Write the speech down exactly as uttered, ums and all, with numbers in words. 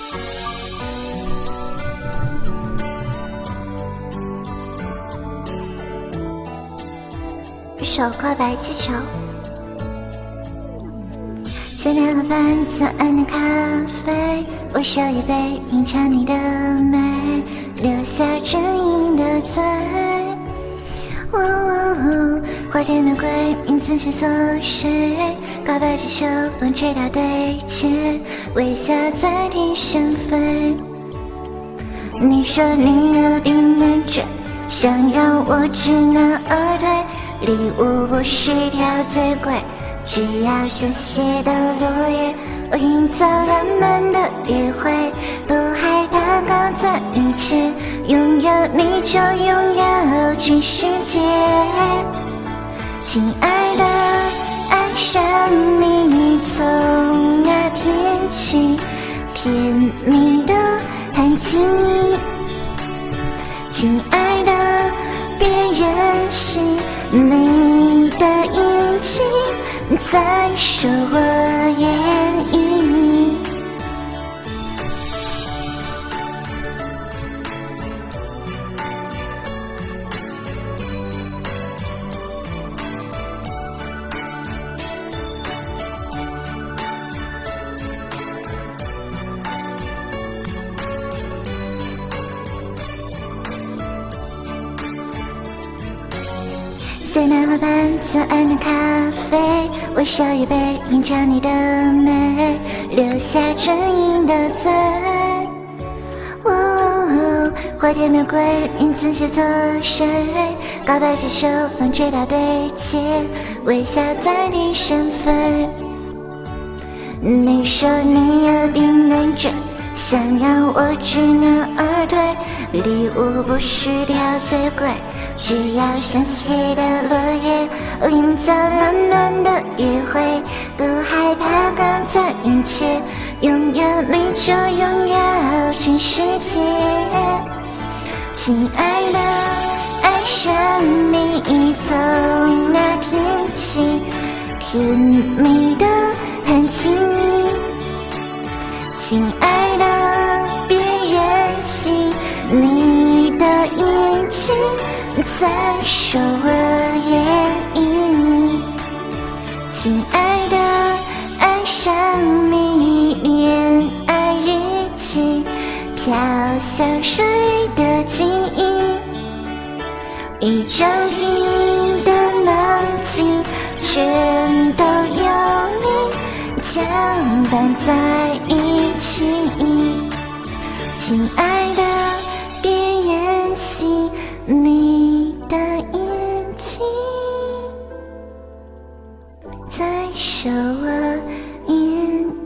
一首告白气球。在那河畔左岸的咖啡，我手一杯，品尝你的美，留下唇印的嘴。哦哦哦，花店玫瑰，名字写作谁？告白气球，风吹到对街，微笑在天上飞。你说你有点难追，想让我知难而退，礼物不需挑最贵，只要香榭的落叶，我营造浪漫的约会，不害怕刚在一起，拥有你就拥有全世界。亲爱的，爱上你从那天起，甜蜜的很轻易。亲爱的，别任性，你的眼睛在说我愿意。在那河畔左岸的咖啡，我手一杯，品尝你的美，留下唇印的嘴。哦哦，花店玫瑰，名字写作谁？告白气球，风吹到对街，微笑在天上飞。你说你有点难追，想让我知难而退，礼物不需挑最贵，只要香榭的落叶，我营造浪漫的约会，不害怕刚在一起，拥有你就拥有全世界。亲爱的，爱上你从那天起，甜蜜的很轻易。亲爱的，别任性，你的眼睛在说我愿意。亲爱的，爱上你恋爱日记，飘香水的记忆，一整瓶的冷静全都有你搅拌在一起。亲爱的，别任性，你的眼睛在说我愿